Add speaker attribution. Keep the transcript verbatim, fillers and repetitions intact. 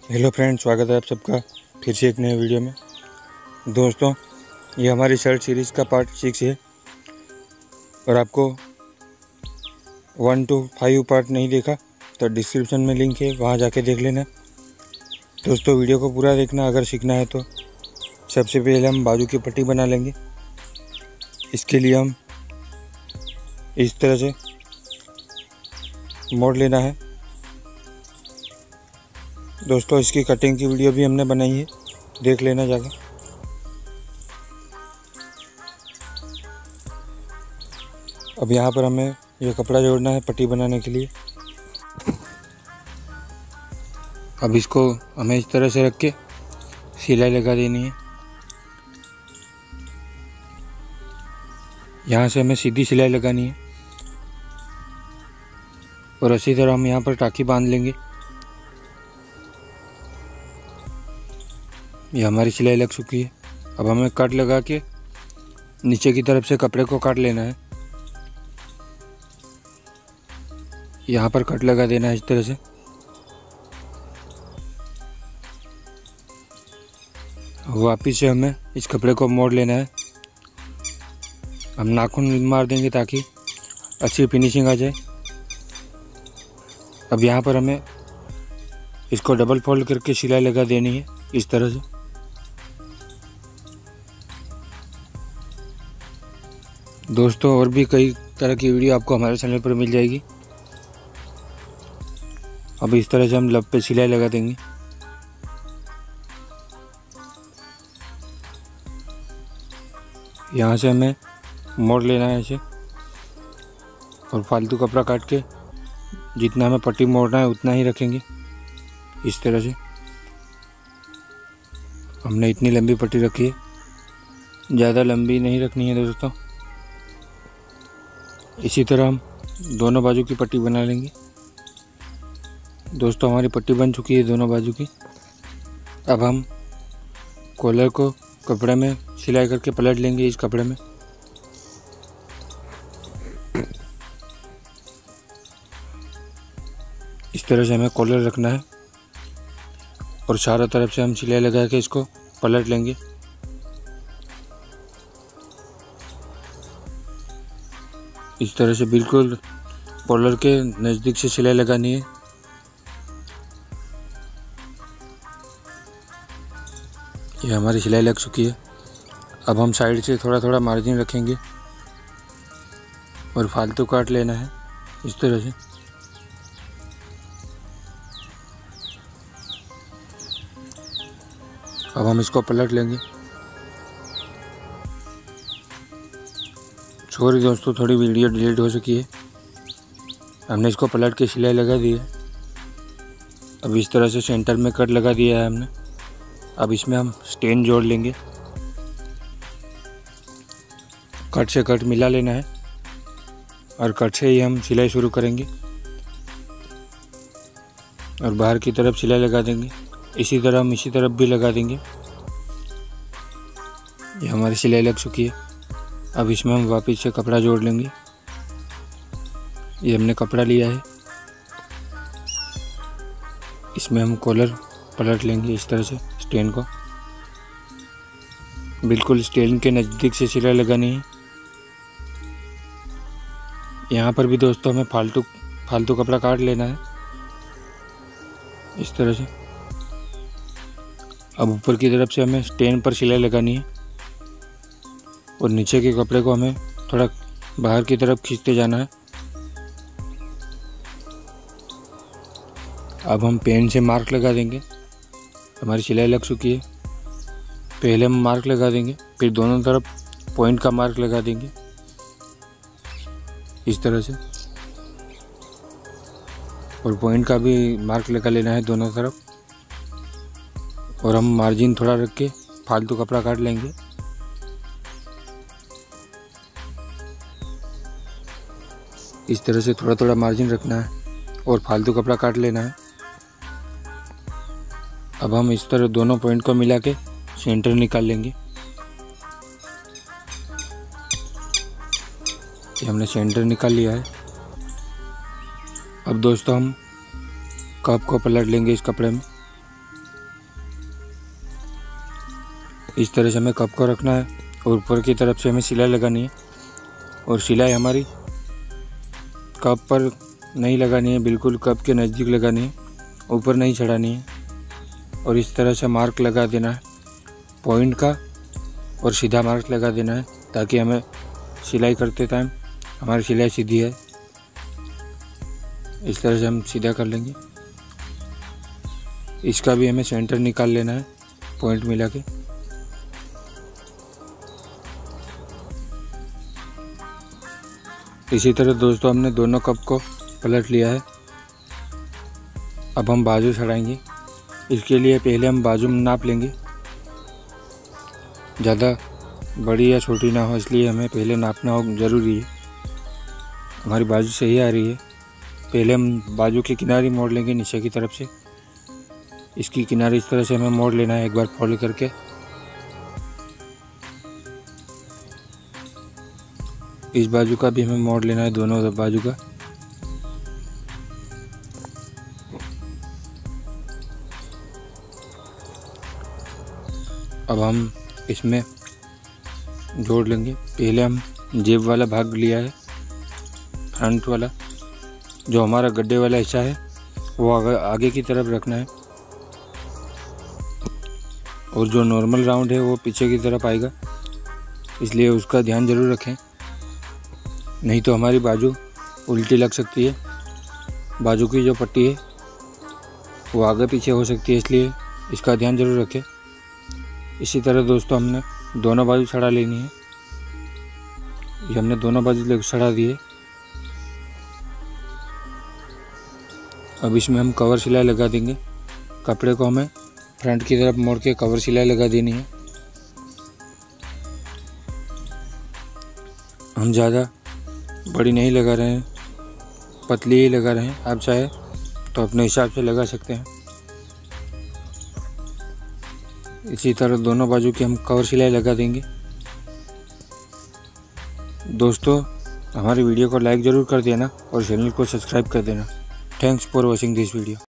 Speaker 1: Hello friend, स्वागत है आप सबका फिर से एक नए वीडियो में। दोस्तों, ये हमारी शर्ट सीरीज़ का पार्ट सिक्स है और आपको वन टू फाइव पार्ट नहीं देखा तो डिस्क्रिप्शन में लिंक है, वहाँ जाके देख लेना। दोस्तों, वीडियो को पूरा देखना अगर सीखना है तो। सबसे पहले हम बाजू की पट्टी बना लेंगे। इसके लिए हम इस तरह से मोड़ लेना है। दोस्तों, इसकी कटिंग की वीडियो भी हमने बनाई है, देख लेना जाकर। अब यहाँ पर हमें ये कपड़ा जोड़ना है पट्टी बनाने के लिए। अब इसको हमें इस तरह से रख के सिलाई लगा देनी है। यहाँ से हमें सीधी सिलाई लगानी है और इसी तरह हम यहाँ पर टाँकी बांध लेंगे। ये हमारी सिलाई लग चुकी है। अब हमें कट लगा के नीचे की तरफ से कपड़े को काट लेना है। यहाँ पर कट लगा देना है इस तरह से। वापिस से हमें इस कपड़े को मोड़ लेना है। हम नाखून मार देंगे ताकि अच्छी फिनिशिंग आ जाए। अब यहाँ पर हमें इसको डबल फोल्ड करके सिलाई लगा देनी है इस तरह से। दोस्तों, और भी कई तरह की वीडियो आपको हमारे चैनल पर मिल जाएगी। अब इस तरह से हम लब पे सिलाई लगा देंगे। यहाँ से हमें मोड़ लेना है ऐसे और फालतू कपड़ा काट के जितना हमें पट्टी मोड़ना है उतना ही रखेंगे इस तरह से। हमने इतनी लंबी पट्टी रखी है, ज़्यादा लंबी नहीं रखनी है दोस्तों। इसी तरह हम दोनों बाजू की पट्टी बना लेंगे। दोस्तों, हमारी पट्टी बन चुकी है दोनों बाजू की। अब हम कॉलर को कपड़े में सिलाई करके पलट लेंगे इस कपड़े में। इस तरह से हमें कॉलर रखना है और चारों तरफ से हम सिलाई लगा के इसको पलट लेंगे। इस तरह से बिल्कुल कॉलर के नज़दीक से सिलाई लगानी है। ये हमारी सिलाई लग चुकी है। अब हम साइड से थोड़ा थोड़ा मार्जिन रखेंगे और फालतू काट लेना है इस तरह से। अब हम इसको पलट लेंगे। सॉरी दोस्तों, थोड़ी वीडियो डिलीट हो चुकी है। हमने इसको पलट के सिलाई लगा दी है। अब इस तरह से सेंटर में कट लगा दिया है हमने। अब इसमें हम स्टेन जोड़ लेंगे। कट से कट मिला लेना है और कट से ही हम सिलाई शुरू करेंगे और बाहर की तरफ सिलाई लगा देंगे। इसी तरह हम इसी तरफ भी लगा देंगे। ये हमारी सिलाई लग चुकी है। अब इसमें हम वापस से कपड़ा जोड़ लेंगे। ये हमने कपड़ा लिया है, इसमें हम कॉलर पलट लेंगे इस तरह से स्टेन को। बिल्कुल स्टेन के नज़दीक से सिलाई लगानी है। यहाँ पर भी दोस्तों हमें फालतू फालतू कपड़ा काट लेना है इस तरह से। अब ऊपर की तरफ से हमें स्टेन पर सिलाई लगानी है और नीचे के कपड़े को हमें थोड़ा बाहर की तरफ खींचते जाना है। अब हम पेन से मार्क लगा देंगे। हमारी सिलाई लग चुकी है। पहले हम मार्क लगा देंगे, फिर दोनों तरफ पॉइंट का मार्क लगा देंगे इस तरह से। और पॉइंट का भी मार्क लगा लेना है दोनों तरफ। और हम मार्जिन थोड़ा रख के फालतू कपड़ा काट लेंगे। इस तरह से थोड़ा थोड़ा मार्जिन रखना है और फालतू कपड़ा काट लेना है। अब हम इस तरह दोनों पॉइंट को मिला के सेंटर निकाल लेंगे। ये हमने सेंटर निकाल लिया है। अब दोस्तों हम कप को पलट लेंगे इस कपड़े में। इस तरह से हमें कप को रखना है और ऊपर की तरफ से हमें सिलाई लगानी है और सिलाई हमारी कप पर नहीं लगानी है, बिल्कुल कप के नज़दीक लगानी है, ऊपर नहीं चढ़ानी है। और इस तरह से मार्क लगा देना है पॉइंट का और सीधा मार्क लगा देना है ताकि हमें सिलाई करते टाइम हमारी सिलाई सीधी है। इस तरह से हम सीधा कर लेंगे। इसका भी हमें सेंटर निकाल लेना है पॉइंट मिला के। इसी तरह दोस्तों हमने दोनों कप को पलट लिया है। अब हम बाजू चढ़ाएंगे। इसके लिए पहले हम बाजू में नाप लेंगे, ज़्यादा बड़ी या छोटी ना हो, इसलिए हमें पहले नापना हो ज़रूरी है। हमारी बाजू सही आ रही है। पहले हम बाजू की किनारी मोड़ लेंगे नीचे की तरफ से। इसकी किनारी इस तरह से हमें मोड़ लेना है एक बार फोल्ड करके। इस बाजू का भी हमें मोड़ लेना है, दोनों बाजू का। अब हम इसमें जोड़ लेंगे। पहले हम जेब वाला भाग लिया है, फ्रंट वाला जो हमारा गड्ढे वाला हिस्सा है वो आगे आगे की तरफ रखना है और जो नॉर्मल राउंड है वो पीछे की तरफ आएगा, इसलिए उसका ध्यान ज़रूर रखें, नहीं तो हमारी बाजू उल्टी लग सकती है। बाजू की जो पट्टी है वो आगे पीछे हो सकती है, इसलिए इसका ध्यान ज़रूर रखें। इसी तरह दोस्तों हमने दोनों बाजू चढ़ा लेनी है। ये हमने दोनों बाजू चढ़ा दिए। अब इसमें हम कवर सिलाई लगा देंगे। कपड़े को हमें फ्रंट की तरफ मोड़ के कवर सिलाई लगा देनी है। हम ज़्यादा बड़ी नहीं लगा रहे हैं, पतली ही लगा रहे हैं। आप चाहे तो अपने हिसाब से लगा सकते हैं। इसी तरह दोनों बाजू की हम कवर सिलाई लगा देंगे। दोस्तों हमारी वीडियो को लाइक ज़रूर कर देना और चैनल को सब्सक्राइब कर देना। Thanks for watching this video.